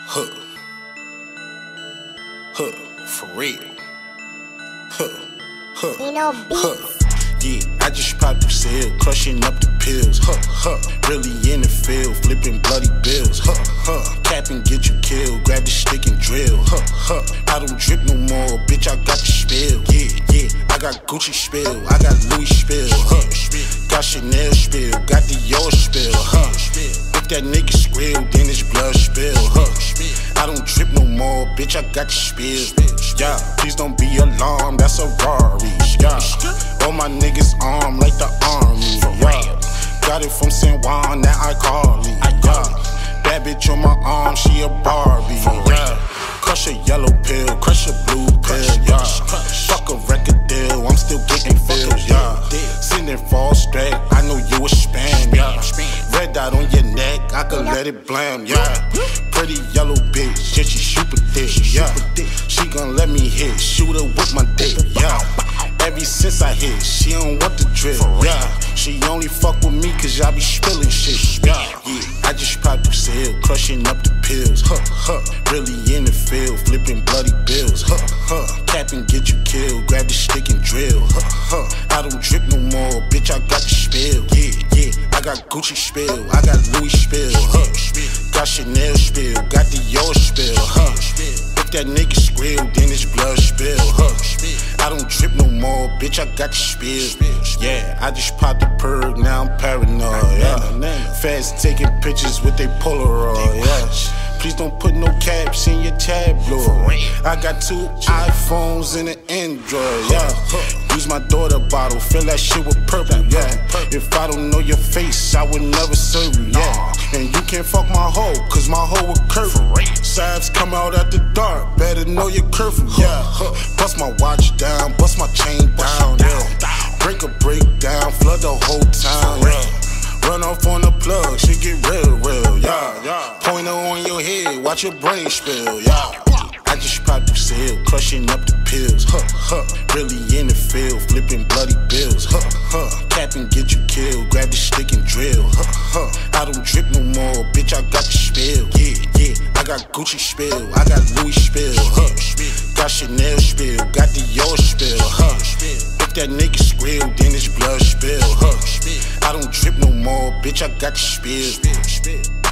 Huh. Huh. For real. Huh. Huh. You know, Huh. Yeah, I just popped the sale, crushing up the pills. Huh. Huh. Really in the field, flipping bloody bills. Huh. Huh. Cap and get you killed, grab the stick and drill. Huh. Huh. I don't drip no more, bitch, I got the spill. Yeah, yeah, I got Gucci spill, I got Louis spill. Huh. Got Chanel spill, got Dior spill. Huh. If that nigga squeal, then it's blood spill. Huh. I don't trip no more, bitch, I got the spill. Yeah, please don't be alarmed, that's a Rari. Yeah, all my niggas armed like the army. Yeah, got it from San Juan, that I call it. Yeah, bad bitch on my arm, she a Barbie. Yeah, crush a yellow pill, crush a blue pill. Yeah, fuck a record deal, I'm still getting feels. Yeah, sitting false straight, I know you a spam. Yeah, red dot on your neck, I could let it blam. Yeah, pretty yellow bitch, yeah, she super thick. Yeah, she gon' let me hit, shoot her with my dick. Yeah, ever since I hit, she don't want the drip. Yeah, she only fuck with me cause y'all be spilling shit. Yeah, I just popped the sale, crushing up the pills. Huh, huh, really in the field, flipping bloody bills. Huh, huh, cap and get you killed, grab the stick and drill. Huh, huh, I don't drip no more, bitch, I got the spill. Yeah, yeah, I got Gucci spill, I got Louis spill. Huh, got Chanel spill, got Dior spill. Huh, if that nigga squeal, then it's blood spill. Huh, I don't trip no more, bitch, I got the spill. Yeah, I just popped the perk, now I'm paranoid. Yeah, fast taking pictures with they Polaroid. Yeah, please don't put no caps in your tabloid. I got 2 iPhones and an Android. Yeah, use my daughter bottle, fill that shit with purple. Yeah, if I don't know your face, I would never serve you. Yeah, and you can't fuck my hoe, cause my hoe will curve. Sabs come out at the dark, better know your curfew. Yeah, bust my watch down, bust my chain down. Yeah, break a breakdown, flood the whole town. Yeah, run off on the plug, shit get real, real. Yeah, pointer on your head, watch your brain spill. Yeah, I just popped the sale, crushing up the pills. Huh, huh, really in the field, flipping bloody bills. Huh, huh, cap and get you killed, grab the stick and drill. Huh, huh, I don't drip no more, bitch, I got the spill. Yeah, yeah, I got Gucci spill, I got Louis spill. Huh, got Chanel spill, got Dior spill. Huh, if that nigga squeal, then it's blood spill. Huh, I don't drip no more, bitch, I got the spill.